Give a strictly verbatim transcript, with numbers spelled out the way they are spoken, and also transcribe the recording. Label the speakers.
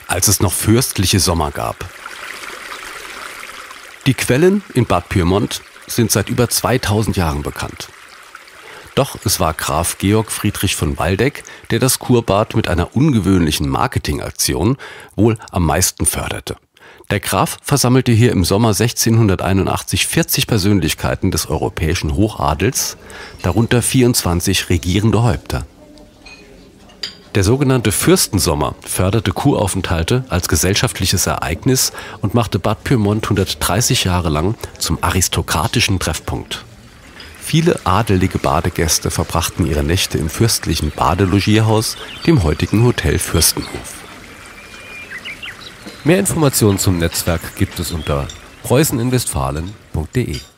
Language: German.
Speaker 1: als es noch fürstliche Sommer gab. Die Quellen in Bad Pyrmont sind seit über zweitausend Jahren bekannt. Doch es war Graf Georg Friedrich von Waldeck, der das Kurbad mit einer ungewöhnlichen Marketingaktion wohl am meisten förderte. Der Graf versammelte hier im Sommer sechzehnhunderteinundachtzig vierzig Persönlichkeiten des europäischen Hochadels, darunter vierundzwanzig regierende Häupter. Der sogenannte Fürstensommer förderte Kuraufenthalte als gesellschaftliches Ereignis und machte Bad Pyrmont hundertdreißig Jahre lang zum aristokratischen Treffpunkt. Viele adelige Badegäste verbrachten ihre Nächte im fürstlichen Badelogierhaus, dem heutigen Hotel Fürstenhof.
Speaker 2: Mehr Informationen zum Netzwerk gibt es unter preußen in westfalen punkt de.